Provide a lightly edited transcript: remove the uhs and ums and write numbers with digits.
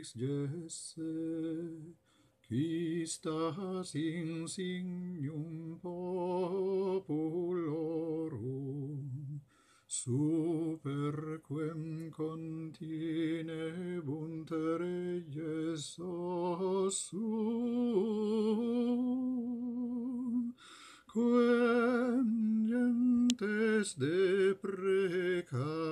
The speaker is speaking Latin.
jesse, qui stas in signum populorum, superquem continebunt reyes ossum, quem gentes deprecat